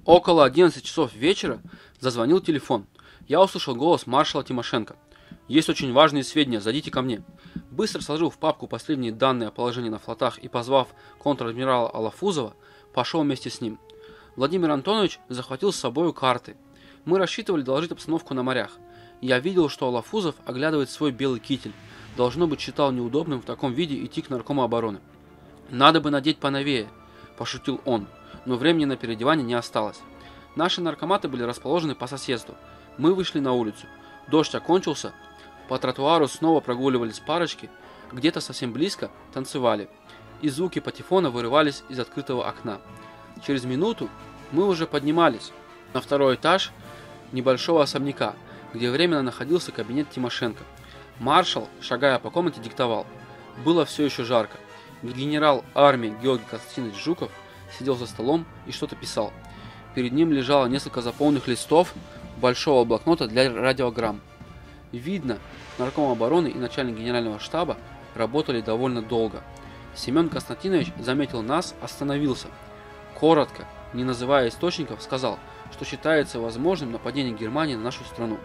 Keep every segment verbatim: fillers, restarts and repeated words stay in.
Около одиннадцати часов вечера зазвонил телефон. Я услышал голос маршала Тимошенко. «Есть очень важные сведения, зайдите ко мне». Быстро сложил в папку последние данные о положении на флотах и, позвав контр-адмирала Алафузова, пошел вместе с ним. Владимир Антонович захватил с собой карты. Мы рассчитывали доложить обстановку на морях. Я видел, что Алафузов оглядывает свой белый китель. Должно быть, считал неудобным в таком виде идти к наркому обороны. «Надо бы надеть поновее», – пошутил он, но времени на переодевание не осталось. Наши наркоматы были расположены по соседству. Мы вышли на улицу. Дождь окончился. По тротуару снова прогуливались парочки. Где-то совсем близко танцевали. И звуки патефона вырывались из открытого окна. Через минуту мы уже поднимались на второй этаж небольшого особняка, где временно находился кабинет Тимошенко. Маршал, шагая по комнате, диктовал. Было все еще жарко. Генерал армии Георгий Константинович Жуков сидел за столом и что-то писал. Перед ним лежало несколько заполненных листов большого блокнота для радиограмм. Видно, нарком обороны и начальник генерального штаба работали довольно долго. Семен Константинович заметил нас, остановился. Коротко, не называя источников, сказал, что считается возможным нападение Германии на нашу страну.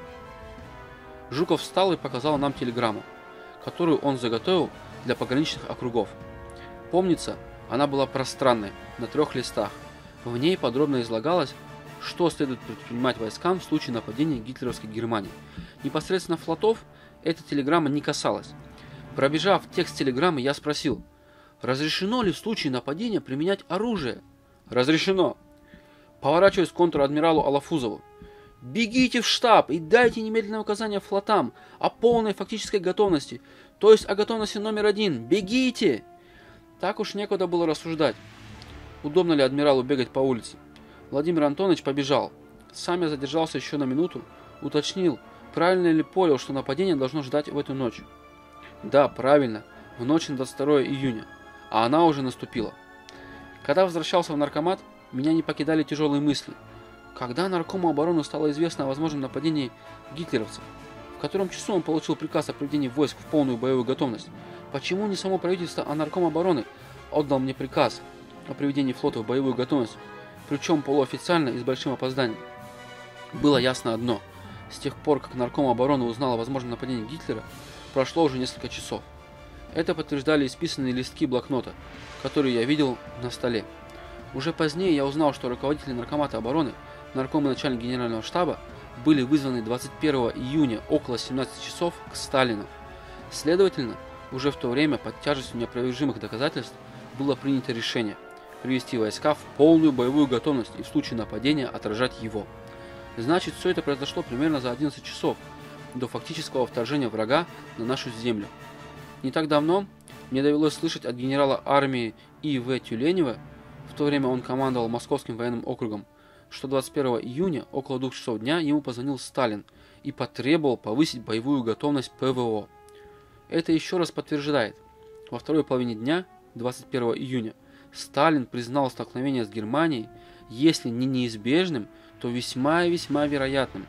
Жуков встал и показал нам телеграмму, которую он заготовил для пограничных округов. Помнится, она была пространной, на трех листах. В ней подробно излагалось, что следует предпринимать войскам в случае нападения гитлеровской Германии. Непосредственно флотов эта телеграмма не касалась. Пробежав текст телеграммы, я спросил, разрешено ли в случае нападения применять оружие? Разрешено. Поворачиваясь к контр-адмиралу Алафузову. Бегите в штаб и дайте немедленное указание флотам о полной фактической готовности, то есть о готовности номер один. Бегите! Так уж некуда было рассуждать. Удобно ли адмиралу бегать по улице? Владимир Антонович побежал. Сам я задержался еще на минуту, уточнил, правильно ли понял, что нападение должно ждать в эту ночь. Да, правильно, в ночь на двадцать второе июня, а она уже наступила. Когда возвращался в наркомат, меня не покидали тяжелые мысли. Когда наркому обороны стало известно о возможном нападении гитлеровцев? В котором часу он получил приказ о приведении войск в полную боевую готовность? Почему не само правительство, а нарком обороны отдал мне приказ о приведении флота в боевую готовность, причем полуофициально и с большим опозданием? Было ясно одно. С тех пор, как нарком обороны узнал о возможном нападении Гитлера, прошло уже несколько часов. Это подтверждали исписанные листки блокнота, которые я видел на столе. Уже позднее я узнал, что руководители наркомата обороны, нарком и начальник генерального штаба были вызваны двадцать первого июня около семнадцати часов к Сталину. Следовательно, уже в то время под тяжестью неопровержимых доказательств было принято решение привести войска в полную боевую готовность и в случае нападения отражать его. Значит, все это произошло примерно за одиннадцать часов до фактического вторжения врага на нашу землю. Не так давно мне довелось слышать от генерала армии И В Тюленева, в то время он командовал Московским военным округом, что двадцать первого июня около двух часов дня ему позвонил Сталин и потребовал повысить боевую готовность П В О. Это еще раз подтверждает. Во второй половине дня, двадцать первого июня, Сталин признал столкновение с Германией, если не неизбежным, то весьма и весьма вероятным.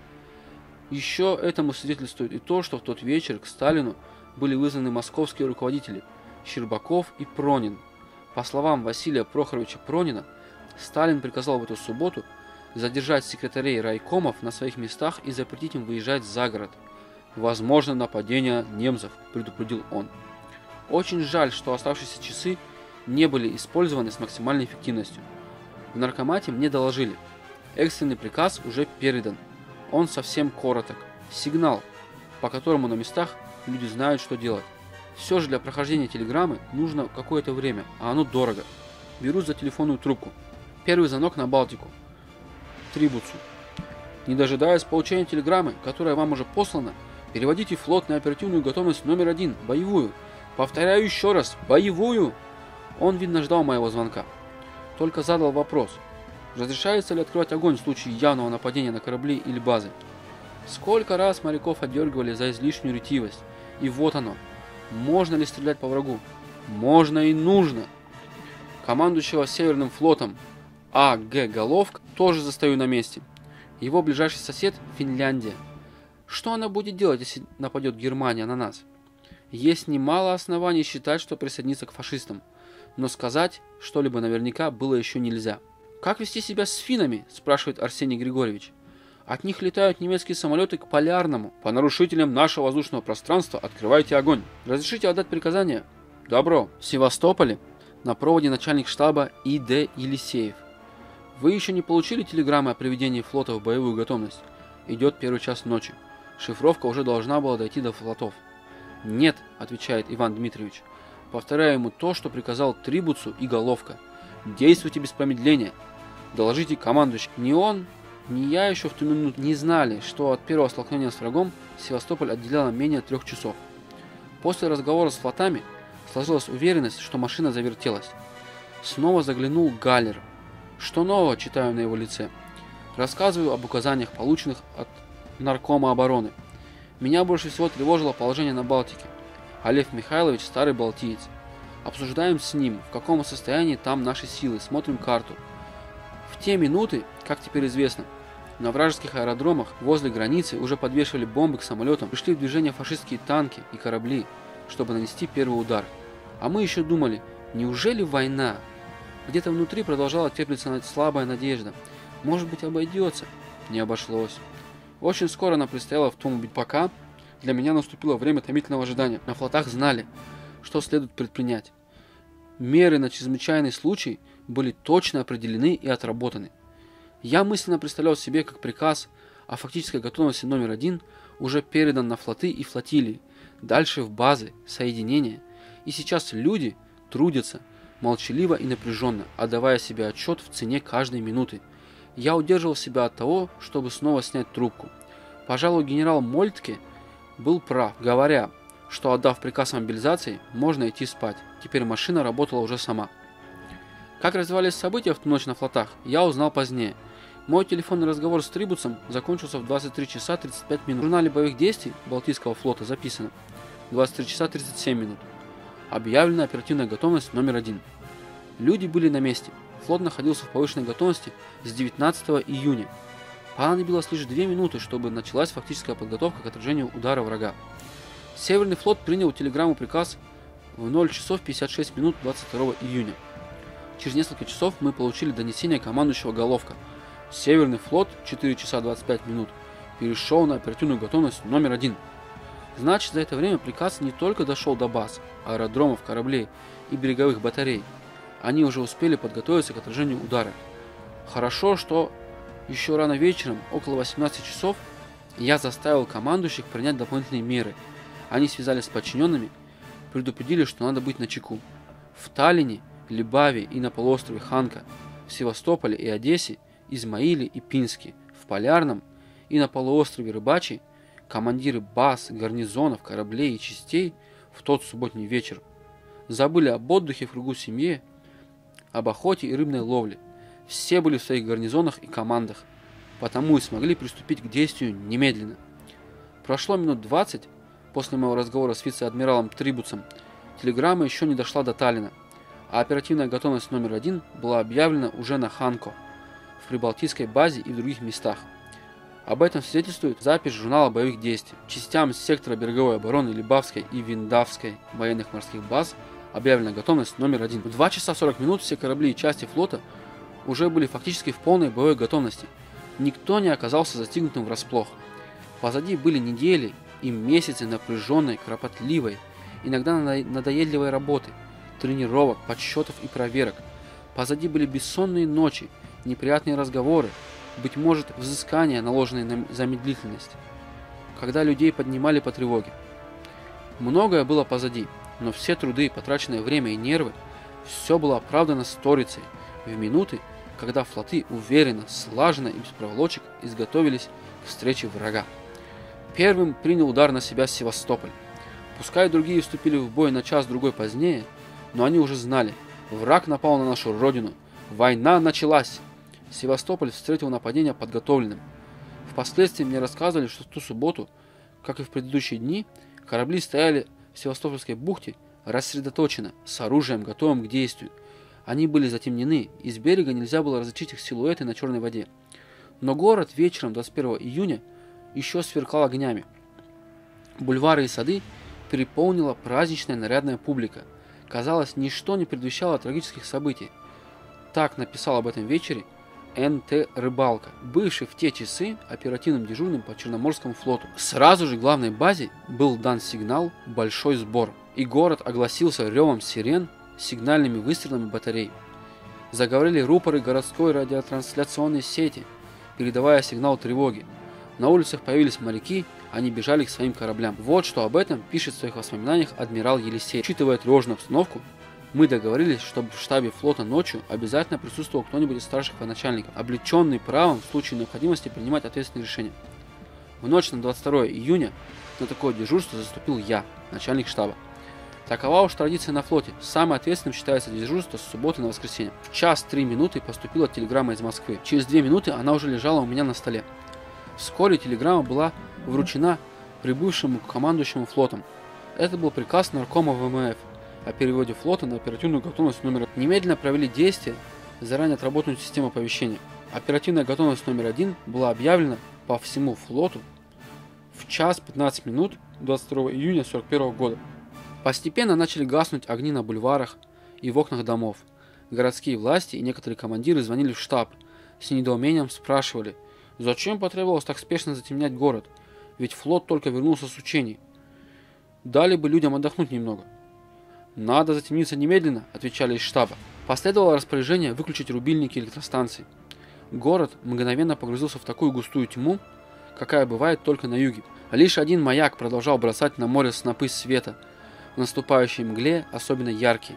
Еще этому свидетельствует и то, что в тот вечер к Сталину были вызваны московские руководители Щербаков и Пронин. По словам Василия Прохоровича Пронина, Сталин приказал в эту субботу задержать секретарей райкомов на своих местах и запретить им выезжать за город. «Возможно нападение немцев», – предупредил он. Очень жаль, что оставшиеся часы не были использованы с максимальной эффективностью. В наркомате мне доложили. Экстренный приказ уже передан. Он совсем короток. Сигнал, по которому на местах люди знают, что делать. Все же для прохождения телеграммы нужно какое-то время, а оно дорого. Берусь за телефонную трубку. Первый звонок на Балтику. Трибуцу. Не дожидаясь получения телеграммы, которая вам уже послана, переводите флот на оперативную готовность номер один, боевую. Повторяю еще раз, боевую. Он, видно, ждал моего звонка. Только задал вопрос. Разрешается ли открывать огонь в случае явного нападения на корабли или базы? Сколько раз моряков отдергивали за излишнюю ретивость. И вот оно. Можно ли стрелять по врагу? Можно и нужно. Командующего Северным флотом А Г Головка тоже застаю на месте. Его ближайший сосед – Финляндия. Что она будет делать, если нападет Германия на нас? Есть немало оснований считать, что присоединится к фашистам, но сказать что-либо наверняка было еще нельзя. «Как вести себя с финнами?» – спрашивает Арсений Григорьевич. «От них летают немецкие самолеты к Полярному. По нарушителям нашего воздушного пространства открывайте огонь. Разрешите отдать приказание?» «Добро». В Севастополе на проводе начальник штаба И Д Елисеев. «Вы еще не получили телеграммы о приведении флота в боевую готовность? Идет первый час ночи. Шифровка уже должна была дойти до флотов». «Нет», – отвечает Иван Дмитриевич. «Повторяю ему то, что приказал Трибуцу и Головка. Действуйте без промедления. Доложите командующему». Ни он, ни я еще в ту минуту не знали, что от первого столкновения с врагом Севастополь отделяло менее трех часов. После разговора с флотами сложилась уверенность, что машина завертелась. Снова заглянул Галлер. «Что нового?» – читаю на его лице. Рассказываю об указаниях, полученных от Наркома обороны. Меня больше всего тревожило положение на Балтике. А Лев Михайлович – старый балтиец. Обсуждаем с ним, в каком состоянии там наши силы, смотрим карту. В те минуты, как теперь известно, на вражеских аэродромах возле границы уже подвешивали бомбы к самолетам, пришли в движение фашистские танки и корабли, чтобы нанести первый удар. А мы еще думали, неужели война? Где-то внутри продолжала теплиться слабая надежда. Может быть, обойдется? Не обошлось. Очень скоро нам предстояло в том убить, пока для меня наступило время томительного ожидания. На флотах знали, что следует предпринять. Меры на чрезвычайный случай были точно определены и отработаны. Я мысленно представлял себе, как приказ о фактической готовности номер один уже передан на флоты и флотилии, дальше в базы, соединения. И сейчас люди трудятся молчаливо и напряженно, отдавая себе отчет в цене каждой минуты. Я удерживал себя от того, чтобы снова снять трубку. Пожалуй, генерал Мольтке был прав, говоря, что, отдав приказ о мобилизации, можно идти спать. Теперь машина работала уже сама. Как развивались события в ту ночь на флотах, я узнал позднее. Мой телефонный разговор с Трибуцем закончился в двадцать три часа тридцать пять минут. В журнале боевых действий Балтийского флота записано двадцать три часа тридцать семь минут. Объявлена оперативная готовность номер один. Люди были на месте. Флот находился в повышенной готовности с девятнадцатого июня. Понадобилось лишь две минуты, чтобы началась фактическая подготовка к отражению удара врага. Северный флот принял телеграмму приказ в ноль часов пятьдесят шесть минут двадцать второго июня. Через несколько часов мы получили донесение командующего Головка. Северный флот четыре часа двадцать пять минут перешел на оперативную готовность номер один. Значит, за это время приказ не только дошел до баз, аэродромов, кораблей и береговых батарей. Они уже успели подготовиться к отражению удара. Хорошо, что еще рано вечером, около восемнадцати часов, я заставил командующих принять дополнительные меры. Они связались с подчиненными, предупредили, что надо быть начеку. В Таллине, Либаве и на полуострове Ханка, в Севастополе и Одессе, Измаиле и Пинске, в Полярном и на полуострове Рыбачий командиры баз, гарнизонов, кораблей и частей в тот субботний вечер забыли об отдыхе в кругу семьи, об охоте и рыбной ловле. Все были в своих гарнизонах и командах, потому и смогли приступить к действию немедленно. Прошло минут двадцать после моего разговора с вице-адмиралом Трибуцем, телеграмма еще не дошла до Таллина, а оперативная готовность номер один была объявлена уже на Ханко, в Прибалтийской базе и в других местах. Об этом свидетельствует запись журнала боевых действий. Частям сектора береговой обороны Либавской и Виндавской военных морских баз объявлена готовность номер один. В два часа сорок минут все корабли и части флота уже были фактически в полной боевой готовности. Никто не оказался застигнутым врасплох. Позади были недели и месяцы напряженной, кропотливой, иногда надоедливой работы, тренировок, подсчетов и проверок. Позади были бессонные ночи, неприятные разговоры, быть может, взыскания, наложенные на замедлительность, когда людей поднимали по тревоге. Многое было позади, но все труды, потраченное время и нервы, все было оправдано сторицей в минуты, когда флоты уверенно, слаженно и без проволочек изготовились к встрече врага. Первым принял удар на себя Севастополь. Пускай другие вступили в бой на час-другой позднее, но они уже знали, враг напал на нашу родину, война началась. Севастополь встретил нападение подготовленным. Впоследствии мне рассказывали, что в ту субботу, как и в предыдущие дни, корабли стояли в Севастопольской бухте рассредоточенно, с оружием, готовым к действию. Они были затемнены, и с берега нельзя было различить их силуэты на черной воде. Но город вечером двадцать первого июня еще сверкал огнями. Бульвары и сады переполнила праздничная нарядная публика. Казалось, ничто не предвещало трагических событий. Так написал об этом вечере эн тэ Рыбалка, бывший в те часы оперативным дежурным по Черноморскому флоту. Сразу же главной базе был дан сигнал «Большой сбор», и город огласился ревом сирен, сигнальными выстрелами батарей. Заговорили рупоры городской радиотрансляционной сети, передавая сигнал тревоги. На улицах появились моряки, они бежали к своим кораблям. Вот что об этом пишет в своих воспоминаниях адмирал Елисеев. Учитывая тревожную обстановку, мы договорились, чтобы в штабе флота ночью обязательно присутствовал кто-нибудь из старших военачальников, облеченный правом в случае необходимости принимать ответственные решения. В ночь на двадцать второе июня на такое дежурство заступил я, начальник штаба. Такова уж традиция на флоте. Самым ответственным считается дежурство с субботы на воскресенье. В час три минуты поступила телеграмма из Москвы. Через две минуты она уже лежала у меня на столе. Вскоре телеграмма была вручена прибывшему командующему флотом. Это был приказ наркома вэ эм эф о переводе флота на оперативную готовность номер один. Немедленно провели действия заранее отработанную систему оповещения. Оперативная готовность номер один была объявлена по всему флоту в час пятнадцать минут двадцать второго июня сорок первого года. Постепенно начали гаснуть огни на бульварах и в окнах домов. Городские власти и некоторые командиры звонили в штаб. С недоумением спрашивали, зачем потребовалось так спешно затемнять город, ведь флот только вернулся с учений. Дали бы людям отдохнуть немного. «Надо затемниться немедленно», — отвечали из штаба. Последовало распоряжение выключить рубильники электростанций. Город мгновенно погрузился в такую густую тьму, какая бывает только на юге. Лишь один маяк продолжал бросать на море снопы света, в наступающей мгле особенно яркие.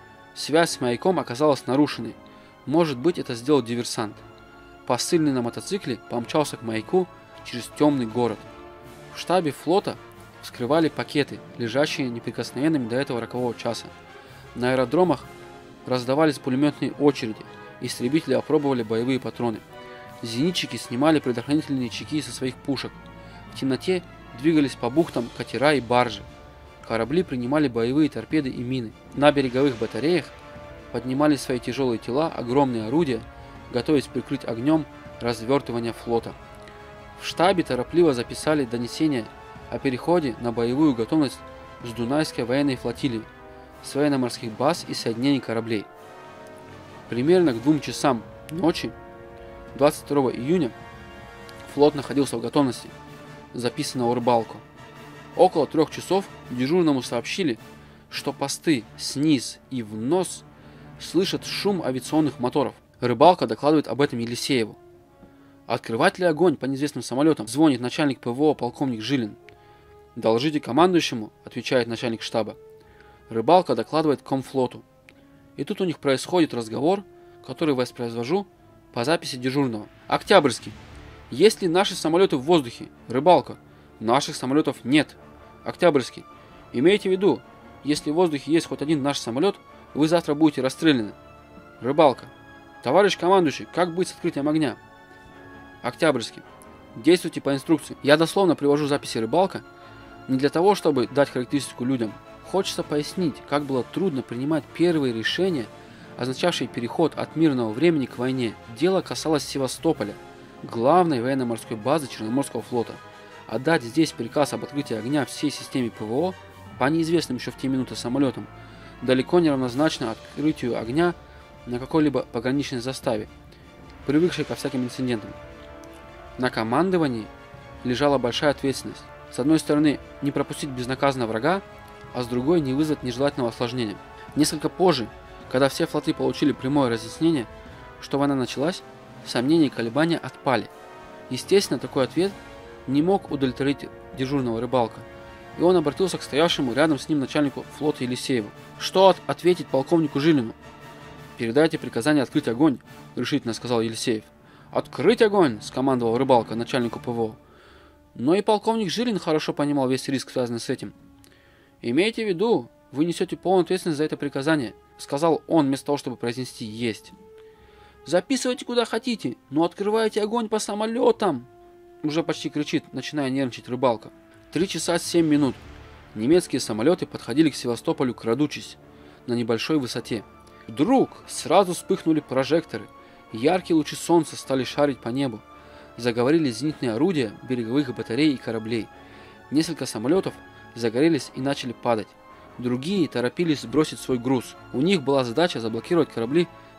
Связь с маяком оказалась нарушенной. Может быть, это сделал диверсант. Посыльный на мотоцикле помчался к маяку через темный город. В штабе флота вскрывали пакеты, лежащие неприкосновенными до этого рокового часа. На аэродромах раздавались пулеметные очереди, истребители опробовали боевые патроны. Зенитчики снимали предохранительные чеки со своих пушек. В темноте двигались по бухтам катера и баржи. Корабли принимали боевые торпеды и мины. На береговых батареях поднимали свои тяжелые тела огромные орудия, готовясь прикрыть огнем развертывание флота. В штабе торопливо записали донесения о переходе на боевую готовность с Дунайской военной флотилией, с военно-морских баз и соединений кораблей. Примерно к двум часам ночи двадцать второго июня флот находился в готовности, записано у Рыбалку. Около трех часов дежурному сообщили, что посты сниз и в нос слышат шум авиационных моторов. Рыбалка докладывает об этом Елисееву. «Открывать ли огонь по неизвестным самолетам?» Звонит начальник пэ вэ о полковник Жилин. «Доложите командующему», отвечает начальник штаба. Рыбалка докладывает комфлоту. И тут у них происходит разговор, который воспроизвожу по записи дежурного. Октябрьский. Есть ли наши самолеты в воздухе? Рыбалка. Наших самолетов нет. Октябрьский. Имейте в виду, если в воздухе есть хоть один наш самолет, вы завтра будете расстреляны. Рыбалка. Товарищ командующий, как быть с открытием огня? Октябрьский. Действуйте по инструкции. Я дословно привожу записи Рыбалка не для того, чтобы дать характеристику людям. Хочется пояснить, как было трудно принимать первые решения, означавшие переход от мирного времени к войне. Дело касалось Севастополя, главной военно-морской базы Черноморского флота. Отдать здесь приказ об открытии огня всей системе пэ вэ о по неизвестным еще в те минуты самолетам далеко не равнозначно открытию огня на какой-либо пограничной заставе, привыкшей ко всяким инцидентам. На командовании лежала большая ответственность. С одной стороны, не пропустить безнаказанно врага, а с другой не вызвать нежелательного осложнения. Несколько позже, когда все флоты получили прямое разъяснение, что война началась, сомнения и колебания отпали. Естественно, такой ответ не мог удовлетворить дежурного Рыбалка, и он обратился к стоявшему рядом с ним начальнику флота Елисееву. Что от ответить полковнику Жилину? «Передайте приказание открыть огонь», — решительно сказал Елисеев. «Открыть огонь!» — скомандовал Рыбалка начальнику пэ вэ о. Но и полковник Жилин хорошо понимал весь риск, связанный с этим. «Имейте в виду, вы несете полную ответственность за это приказание», — сказал он вместо того, чтобы произнести «есть». «Записывайте куда хотите, но открывайте огонь по самолетам!» Уже почти кричит, начиная нервничать Рыбалка. Три часа семь минут. Немецкие самолеты подходили к Севастополю, крадучись на небольшой высоте. Вдруг сразу вспыхнули прожекторы. Яркие лучи солнца стали шарить по небу. Заговорили зенитные орудия береговых батарей и кораблей. Несколько самолетов загорелись и начали падать. Другие торопились сбросить свой груз. У них была задача заблокировать корабли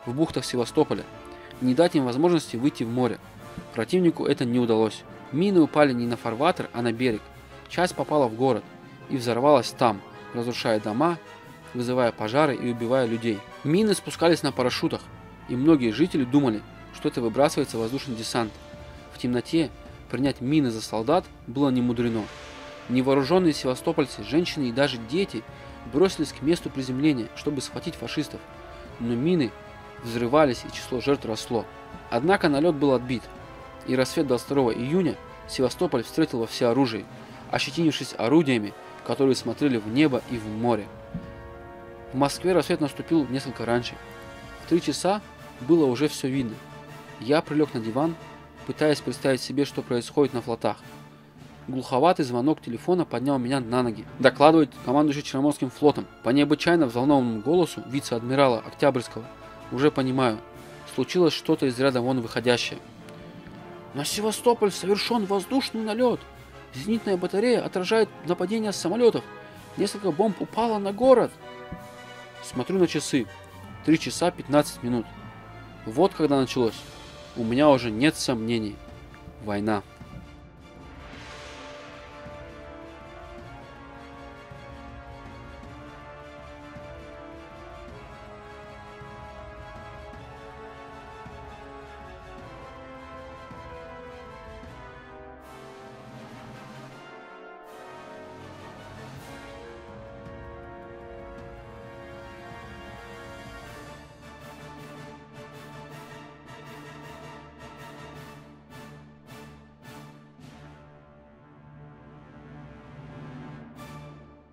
в бухтах Севастополя, не дать им возможности выйти в море. Противнику это не удалось. Мины упали не на фарватер, а на берег. Часть попала в город и взорвалась там, разрушая дома, вызывая пожары и убивая людей. Мины спускались на парашютах, и многие жители думали, что это выбрасывается воздушный десант. В темноте принять мины за солдат было немудрено. Невооруженные севастопольцы, женщины и даже дети бросились к месту приземления, чтобы схватить фашистов. Но мины взрывались, и число жертв росло. Однако налет был отбит, и рассвет двадцать второго июня Севастополь встретил во всеоружии, ощетинившись орудиями, которые смотрели в небо и в море. В Москве рассвет наступил несколько раньше. В три часа было уже все видно. Я прилег на диван, пытаясь представить себе, что происходит на флотах. Глуховатый звонок телефона поднял меня на ноги. Докладывает командующий Черноморским флотом. По необычайно взволнованному голосу вице-адмирала Октябрьского уже понимаю, случилось что-то из ряда вон выходящее. На Севастополь совершен воздушный налет. Зенитная батарея отражает нападение с самолетов. Несколько бомб упало на город. Смотрю на часы. три часа пятнадцать минут. Вот когда началось. У меня уже нет сомнений. Война.